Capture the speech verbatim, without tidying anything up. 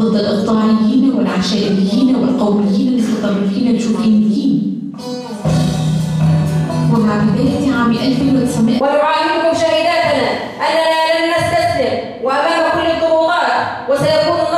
ضد الإقطاعيين والعشائريين والقوميين المتطرفين الشوفينيين. ومع بداية عام ألف وتسعمائة ونعاهدكم شهيداتنا أننا لن نستسلم وأمام كل الضغوطات، وسيكون